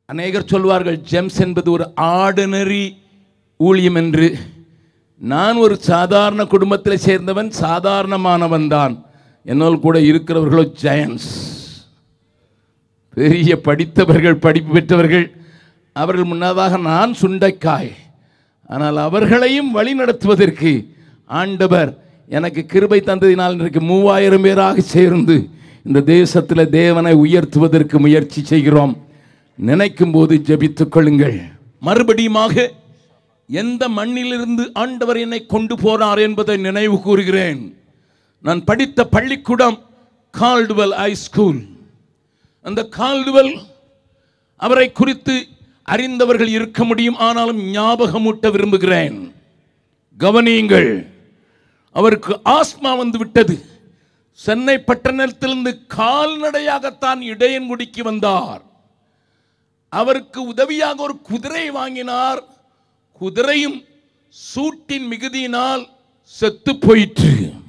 அநேகர் சொல்வார்கள் ஜெம்ஸ் என்பது ஒரு ஆர்டினரி ஊழியம் என்று. நான் ஒரு சாதாரண குடும்பத்தில் சேர்ந்தவன், சாதாரணமானவன் தான். என்னோடு கூட இருக்கிறவர்களோ ஜெயன்ஸ், பெரிய படித்தவர்கள், படிப்பு பெற்றவர்கள். அவர்கள் முன்னதாக நான் சுண்டைக்காய். ஆனால் அவர்களையும் வழி நடத்துவதற்கு ஆண்டவர் எனக்கு கிருபை தந்ததினால் இன்றைக்கு 3000 பேராக சேர்ந்து இந்த தேசத்தில் தேவனை உயர்த்துவதற்கு முயற்சி செய்கிறோம். நினைக்கும் போது ஜெபித்துக் கொள்ளுங்கள். மறுபடியுமாக எந்த மண்ணிலிருந்து ஆண்டவர் என்னை கொண்டு போனார் என்பதை நினைவு கூறுகிறேன். நான் படித்த பள்ளிக்கூடம் கால்டுவெல் ஹை ஸ்கூல். அந்த கால்டுவெல், அவரை குறித்து அறிந்தவர்கள் இருக்க முடியும், ஆனாலும் ஞாபகமூட்ட விரும்புகிறேன். கவனியுங்கள். அவருக்கு ஆஸ்மா வந்து விட்டது. சென்னை பட்டணத்திலிருந்து கால்நடையாகத்தான் இடையன்குடிக்கு வந்தார். அவருக்கு உதவியாக ஒரு குதிரை வாங்கினார். குதிரையும் சூட்டின் மிகுதியினால் செத்து போயிற்று.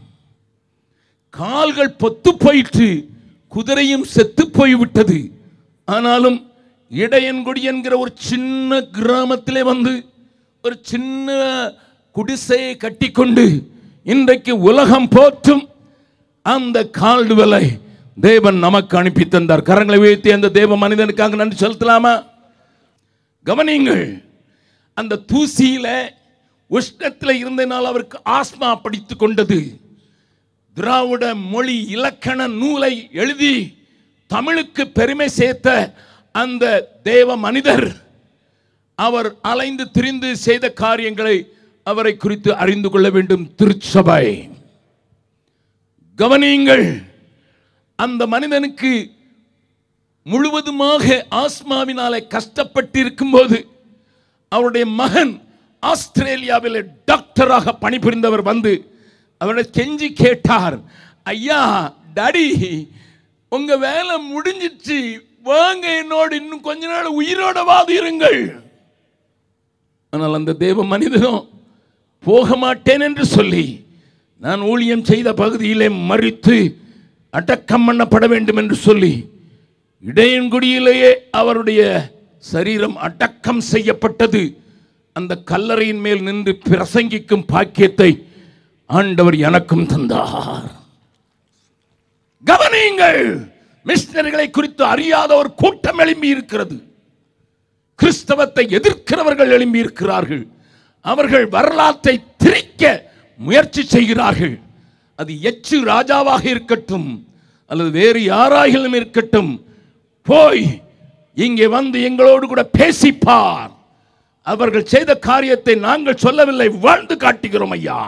கால்கள் பொத்து போயிற்று, குதிரையும் செத்து போய்விட்டது. ஆனாலும் இடையன்குடி என்கிற ஒரு சின்ன கிராமத்திலே வந்து ஒரு சின்ன குடிசையை கட்டிக்கொண்டு இன்றைக்கு உலகம் போற்றும் அந்த கால்டுவெலை தேவன் நமக்கு அனுப்பி தந்தார். கரங்களை உயர்த்தி அந்த தேவ மனிதனுக்காக நன்றி செலுத்தலாமா? கவனியுங்கள். அந்த தூசியில உஷ்ணத்தில் இருந்தனால் அவருக்கு ஆஸ்மா பிடித்துக் கொண்டது. திராவிட மொழி இலக்கண நூலை எழுதி தமிழுக்கு பெருமை சேர்த்த அந்த தேவ மனிதர், அவர் அலைந்து திரிந்து செய்த காரியங்களை அவரை குறித்து அறிந்து கொள்ள வேண்டும் திருச்சபை. கவனியுங்கள். அந்த மனிதனுக்கு முழுவதுமாக ஆஸ்மாவினாலே கஷ்டப்பட்டு இருக்கும் போது அவருடைய மகன் ஆஸ்திரேலியாவில் டாக்டராக பணிபுரிந்தவர் வந்து அவரை கெஞ்சி கேட்டார், ஐயா, டாடி, உங்க வேலை முடிஞ்சிச்சு, வாங்க என்னோடு இன்னும் கொஞ்ச நாள் உயிரோட வாதிருங்கள். ஆனால் அந்த தேவ மனிதனும் போக மாட்டேன் என்று சொல்லி, நான் ஊழியம் செய்த பகுதியிலே மரித்து அடக்கம் பண்ணப்பட வேண்டும் என்று சொல்லி இடையன்குடியிலேயே அவருடைய சரீரம் அடக்கம் செய்யப்பட்டது. அந்த கல்லறையின் மேல் நின்று பிரசங்கிக்கும் பாக்கியத்தை ஆண்டவர் எனக்கும் தந்தார். கவனியுங்கள். மிஷனரிகளை குறித்து அறியாத ஒரு கூட்டம் எழும்பி இருக்கிறது. கிறிஸ்தவத்தை எதிர்க்கிறவர்கள் எழும்பி இருக்கிறார்கள். அவர்கள் வரலாற்றை திரிக்க முயற்சி செய்கிறார்கள். அது எச்சு ராஜாவாக இருக்கட்டும் அல்லது வேறு யாராகிலும் இருக்கட்டும், போய் இங்கே வந்து எங்களோடு கூட பேசிப்பார். அவர்கள் செய்த காரியத்தை நாங்கள் சொல்லவில்லை, வாழ்ந்து காட்டுகிறோம் ஐயா.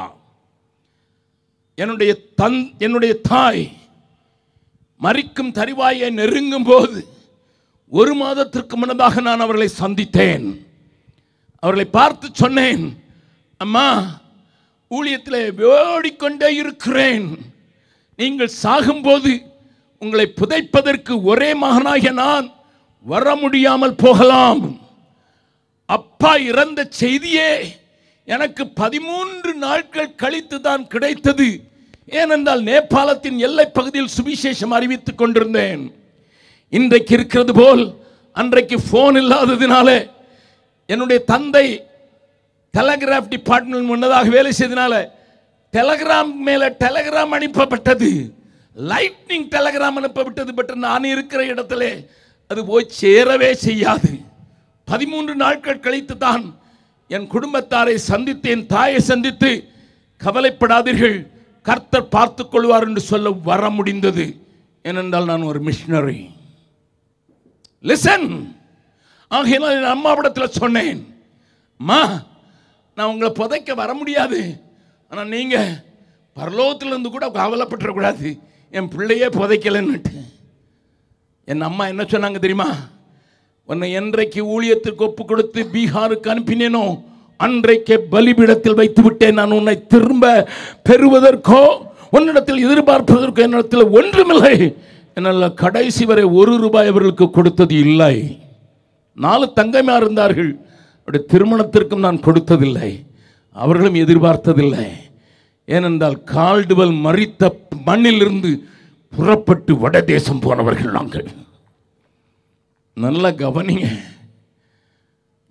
என்னுடைய தாய் மரிக்கும் தருவாயை நெருங்கும் போது 1 மாதத்திற்கு முன்னதாக நான் அவர்களை சந்தித்தேன். அவர்களை பார்த்து சொன்னேன், அம்மா, ஊழியத்தில் ஓடிக்கொண்டே இருக்கிறேன். நீங்கள் சாகும்போது உங்களை புதைப்பதற்கு ஒரே மகனாகிய நான் வர முடியாமல் போகலாம். அப்பா இறந்த செய்தியே எனக்கு 13 நாட்கள் கழித்து தான் கிடைத்தது. ஏனென்றால் நேபாளத்தின் எல்லை பகுதியில் சுவிசேஷம் அறிவித்துக் கொண்டிருந்தேன். இன்றைக்கு இருக்கிறது போல் அன்றைக்கு போன் இல்லாததினால என்னுடைய தந்தை டெலகிராஃப் டிபார்ட்மெண்ட் முன்னதாக வேலை செய்தனால டெலகிராம் மேல டெலகிராம் அனுப்பப்பட்டது, லைட்னிங் டெலகிராம் அனுப்பப்பட்டது. பட் நான் இருக்கிற இடத்துல அது போய் சேரவே செய்யாது. 13 நாட்கள் கழித்து தான் என் குடும்பத்தாரை சந்தித்தேன், தாயை சந்தித்து, கவலைப்படாதீர்கள், கர்த்தர் பார்த்துக் கொள்வார் என்று சொல்ல வர முடிந்தது. ஏனென்றால் நான் ஒரு மிஷனரி. லிசன். ஆகையினால் என் அம்மாவிடத்தில் சொன்னேன், அம்மா, நான் உங்களை புதைக்க வர முடியாது, ஆனால் நீங்கள் பரலோகத்திலிருந்து கூட கவலைப்பட்டுறக்கூடாது, என் பிள்ளையே புதைக்கலன்னுட்டு. என் அம்மா என்ன சொன்னாங்க தெரியுமா? உன்னை என்றைக்கு ஊழியத்திற்கு ஒப்பு கொடுத்து பீகாருக்கு அனுப்பினேனோ அன்றைக்கே பலிபீடத்தில் வைத்து விட்டேன். நான் உன்னை திரும்ப பெறுவதற்கோ உன்னிடத்தில் எதிர்பார்ப்பதற்கோ என்னிடத்தில் ஒன்றுமில்லை. என்னால் கடைசி வரை 1 ரூபாய் அவர்களுக்கு கொடுத்தது இல்லை. 4 தங்கைமார் இருந்தார்கள். அவருடைய திருமணத்திற்கும் நான் கொடுத்ததில்லை, அவர்களும் எதிர்பார்த்ததில்லை. ஏனென்றால் கால்டுவெல் மரித்த மண்ணிலிருந்து புறப்பட்டு வட தேசம் போனவர்கள் நாங்கள். நல்ல கவனிங்க.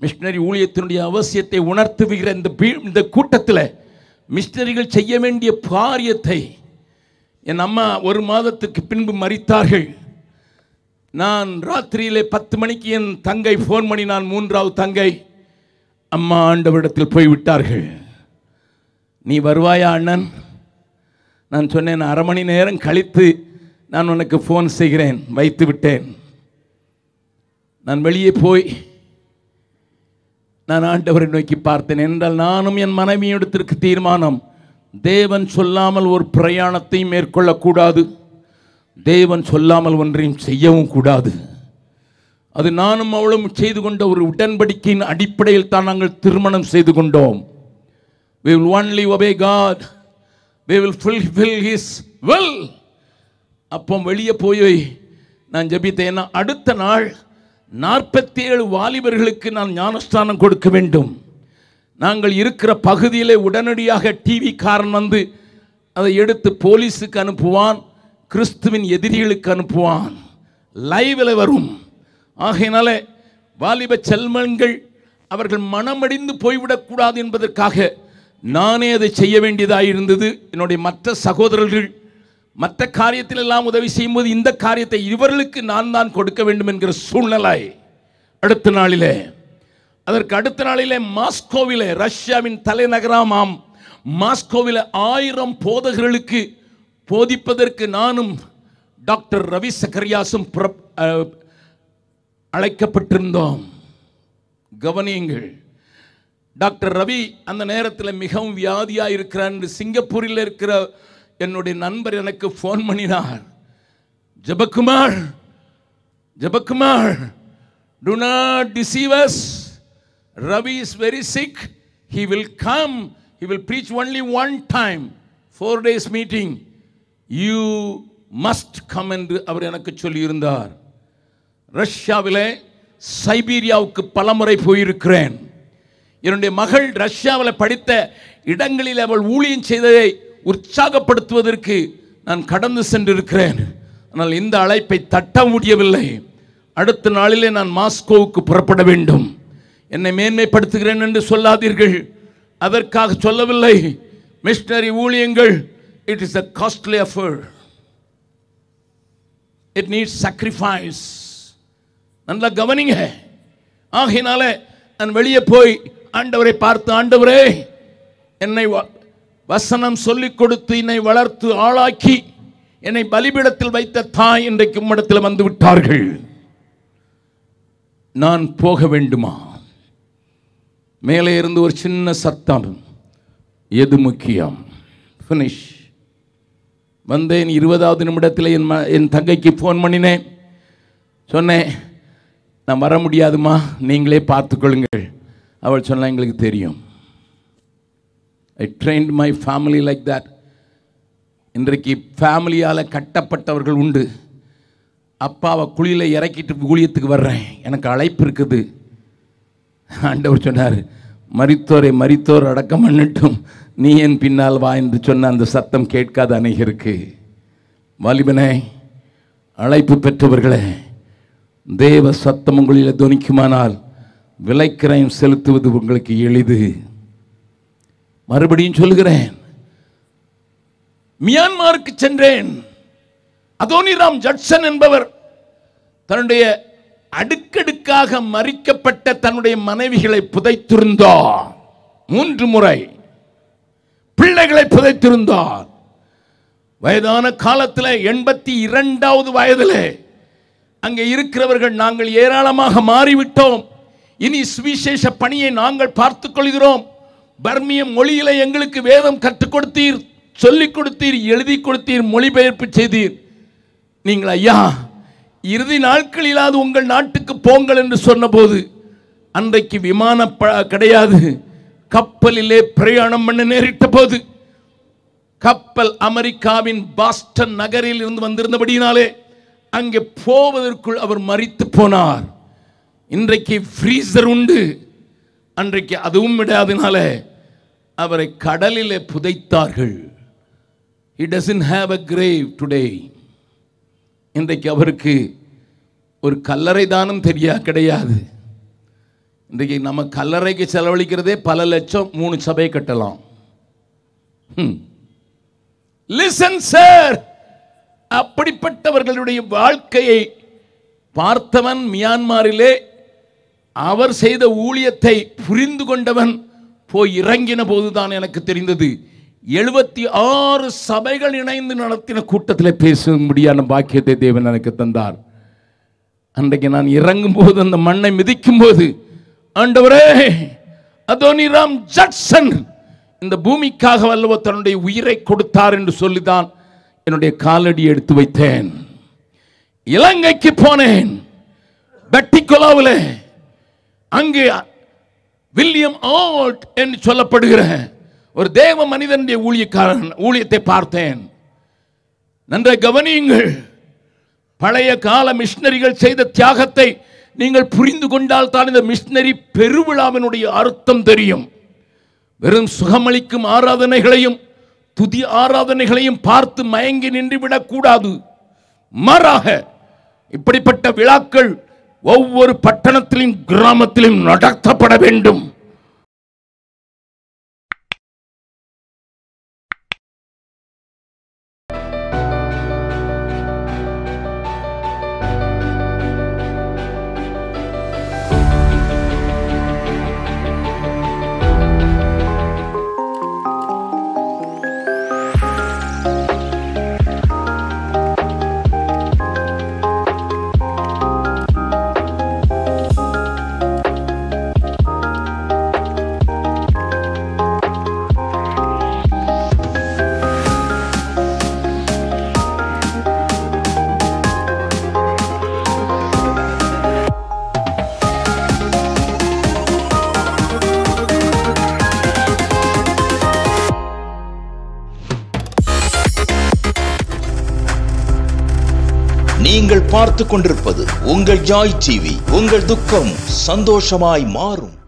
மிஷனரி ஊழியத்தினுடைய அவசியத்தை உணர்த்துகிற இந்த கூட்டத்தில் மிஷனரிகள் செய்ய வேண்டிய காரியத்தை என் அம்மா 1 மாதத்துக்கு பின்பு மரித்தார்கள். நான் ராத்திரியிலே 10 மணிக்கு என் தங்கை ஃபோன் பண்ணி, நான் 3வது தங்கை, அம்மா ஆண்டவரிடத்தில் போய்விட்டார்கள், நீ வருவாயா அண்ணன்? நான் சொன்னேன், 1/2 மணி நேரம் கழித்து நான் உனக்கு ஃபோன் செய்கிறேன், வைத்து விட்டேன். நான் வெளியே போய் நான் ஆண்டவரை நோக்கி பார்த்தேன். என்றால் நானும் என் மனைவியிடத்திற்கு தீர்மானம், தேவன் சொல்லாமல் ஒரு பிரயாணத்தை மேற்கொள்ளக்கூடாது, தேவன் சொல்லாமல் ஒன்றையும் செய்யவும் கூடாது. அது நானும் அவளும் செய்து கொண்ட ஒரு உடன்படிக்கையின் அடிப்படையில் தான் நாங்கள் திருமணம் செய்து கொண்டோம். We will only obey God, we will fulfill His will. அப்போ வெளியே போய் நான் ஜெபித்தேன். அடுத்த நாள் 47 வாலிபர்களுக்கு நான் ஞானஸ்தானம் கொடுக்க வேண்டும். நாங்கள் இருக்கிற பகுதியிலே உடனடியாக டிவி காரன் வந்து அதை எடுத்து போலீஸுக்கு அனுப்புவான், கிறிஸ்துவின் எதிரிகளுக்கு அனுப்புவான், லைவில் வரும். ஆகையினால வாலிப செல்வங்கள் அவர்கள் மனமடிந்து போய்விடக்கூடாது என்பதற்காக நானே அதை செய்ய வேண்டியதாக இருந்தது. என்னுடைய மற்ற சகோதரர்கள் மற்ற காரியத்தில் எல்லாம் உதவி செய்யும்போது இந்த காரியத்தை இவர்களுக்கு நான் தான் கொடுக்க வேண்டும் என்கிற சூழ்நிலை. அடுத்த நாளிலே, அதற்கு அடுத்த நாளிலே மாஸ்கோவிலே, ரஷ்யாவின் தலைநகராம் மாஸ்கோவிலே 1000 போதகர்களுக்கு போதிப்பதற்கு நானும் டாக்டர் ரவி சக்கரியாசும் அழைக்கப்பட்டிருந்தோம். கவனியுங்கள், டாக்டர் ரவி அந்த நேரத்தில் மிகவும் வியாதியாக இருக்கிறார் என்று சிங்கப்பூரில் இருக்கிற என்னுடைய நண்பர் எனக்கு ஃபோன் பண்ணினார். Jebakumar, Jebakumar, do not deceive us. Ravi is very sick. He will come. He will preach only one time, 4 days meeting. You must come என்று அவர் எனக்கு சொல்லியிருந்தார். ரஷ்யாவிலே சைபீரியாவுக்கு பலமுறை போயிருக்கிறேன். என்னுடைய மகள் ரஷ்யாவில் படித்த இடங்களில் அவள் ஊழியம் செய்ததை உற்சாகப்படுத்துவதற்கு நான் கடந்து சென்றிருக்கிறேன். ஆனால் இந்த அழைப்பை தட்ட முடியவில்லை. அடுத்த நாளிலே நான் மாஸ்கோவுக்கு புறப்பட வேண்டும். என்னை மேன்மைப்படுத்துகிறேன் என்று சொல்லாதீர்கள், அதற்காக சொல்லவில்லை. மிஷனரி ஊழியங்கள், it is a costly affair. It needs sacrifice. நல்லா கவனிங்க. ஆகையினால நான் வெளியே போய் ஆண்டவரை பார்த்து, ஆண்டவரே, என்னை வசனம் சொல்லிக் கொடுத்து என்னை வளர்த்து ஆளாக்கி என்னை பலிபீடத்தில் வைத்த தாய் இன்றைக்கு உம்மிடத்தில் வந்து விட்டார்கள். நான் போக வேண்டுமா? மேலே இருந்து ஒரு சின்ன சத்தம், எது முக்கியம்? ஃபினிஷ். வந்தேன். 20வது நிமிடத்தில் என் தங்கைக்கு ஃபோன் பண்ணினேன். சொன்னேன், நான் வர முடியாதுமா, நீங்களே பார்த்துக்கொள்ளுங்கள். அவள் சொன்னா, எங்களுக்கு தெரியும். I trained my family like that. இன்றைக்கு ஃபேமிலியால் கட்டப்பட்டவர்கள் உண்டு. அப்பாவை குழியில் இறக்கிட்டு ஊழியத்துக்கு வர்றேன், எனக்கு அழைப்பு இருக்குது. ஆண்டவர் சொன்னார், மரித்தோரை மரித்தோர் அடக்கம் பண்ணட்டும், நீ என் பின்னால் வா என்று சொன்ன அந்த சத்தம் கேட்காத அநேகருக்கு. வாலிபனே, அழைப்பு பெற்றவர்களே, தேவ சத்தம் உங்களில் துணிக்குமானால் விலைக்கிரயம் செலுத்துவது உங்களுக்கு எளிது. மறுபடியும் சொல்கிறேன், மியான்மருக்கு சென்றேன். அதோனிராம் ஜட்சன் என்பவர் தன்னுடைய அடுக்கடுக்காக மறிக்கப்பட்ட தன்னுடைய மனைவிகளை புதைத்திருந்தார். 3 முறை பிள்ளைகளை புதைத்திருந்தார். வயதான காலத்தில் 82வது வயதில் அங்கே இருக்கிறவர்கள், நாங்கள் ஏராளமாக மாறிவிட்டோம், இனி சுவிசேஷ பணியை நாங்கள் பார்த்துக் கொள்கிறோம், பர்மிய மொழியில எங்களுக்கு வேதம் கற்றுக் கொடுத்தீர், சொல்லிக் கொடுத்தீர், எழுதி கொடுத்தீர், மொழிபெயர்ப்பு செய்தீர், நீங்கள் ஐயா இறுதி நாட்களிலாவது உங்கள் நாட்டுக்கு போங்கள் என்று சொன்னபோது, அன்றைக்கு விமான கிடையாது, கப்பலிலே பிரயாணம் பண்ண நேரிட்ட போது, கப்பல் அமெரிக்காவின் பாஸ்டன் நகரில் இருந்து வந்திருந்தபடியினாலே அங்கே போவதற்குள் அவர் மரித்து போனார். இன்றைக்கு ஃப்ரீசர் உண்டு, அன்றைக்கு அதுவும் விடாதனால அவரை கடலிலே புதைத்தார்கள். He doesn't have a grave today. இன்றைக்கு அவருக்கு ஒரு கல்லறை தானம் கிடையாது. இன்றைக்கு நம்ம கல்லறைக்கு செலவழிக்கிறதே பல லட்சம், 3 சபை கட்டலாம். லிசன் சார், அப்படிப்பட்டவர்களுடைய வாழ்க்கையை பார்த்தவன் மியான்மரிலே அவர் செய்த ஊழியத்தை புரிந்து கொண்டவன் போய் இறங்கின போதுதான் எனக்கு தெரிந்தது 76 சபைகள் இணைந்து நடத்தின கூட்டத்தில் பேச முடியாத பாக்கியத்தை தேவன் எனக்கு தந்தார். அன்றைக்கு நான் இறங்கும் போது, அந்த மண்ணை மிதிக்கும் போது, ஆண்டவரே, அதோனிராம் ஜட்சன் இந்த பூமிக்காக வல்லவ தன்னுடைய உயிரை கொடுத்தார் என்று சொல்லிதான் என்னுடைய காலடி எடுத்து வைத்தேன். இலங்கைக்கு போனேன். பெட்டிகொலாவில் அங்கே வில்லியம் ஆல்ட் என்று சொல்லப்படுகிற ஒரு தேவ மனிதனுடைய ஊழியத்தை பார்த்தேன். நன்றாக கவனியுங்கள். பழைய கால மிஷனரிகள் செய்த தியாகத்தை நீங்கள் புரிந்து கொண்டால் தான் இந்த மிஷனரி பெருவிழாவினுடைய அர்த்தம் தெரியும். வெறும் சுகமளிக்கும் ஆராதனைகளையும் துதி ஆராதனைகளையும் பார்த்து மயங்கி நின்று விடக்கூடாது. மாறாக இப்படிப்பட்ட விழாக்கள் ஒவ்வொரு பட்டணத்திலும் கிராமத்திலும் நடத்தப்பட வேண்டும். நீங்கள் பார்த்து கொண்டிருப்பது உங்கள் ஜாய் டிவி. உங்கள் துக்கம் சந்தோஷமாய் மாறும்.